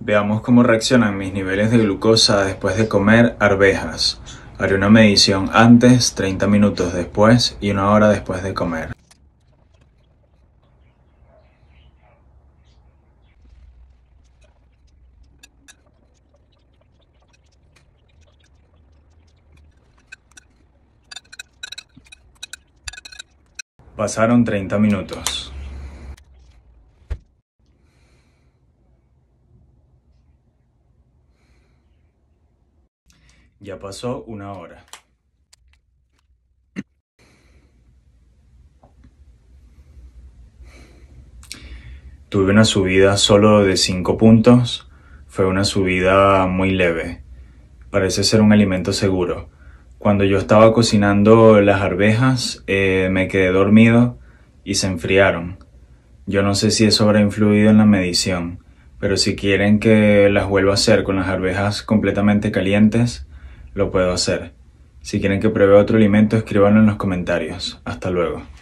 Veamos cómo reaccionan mis niveles de glucosa después de comer arvejas. Haré una medición antes, 30 minutos después y 1 hora después de comer. Pasaron 30 minutos. Ya pasó 1 hora. Tuve una subida solo de 5 puntos. Fue una subida muy leve. Parece ser un alimento seguro. Cuando yo estaba cocinando las arvejas, me quedé dormido y se enfriaron. Yo no sé si eso habrá influido en la medición, pero si quieren que las vuelva a hacer con las arvejas completamente calientes, lo puedo hacer. Si quieren que pruebe otro alimento, escríbanlo en los comentarios. Hasta luego.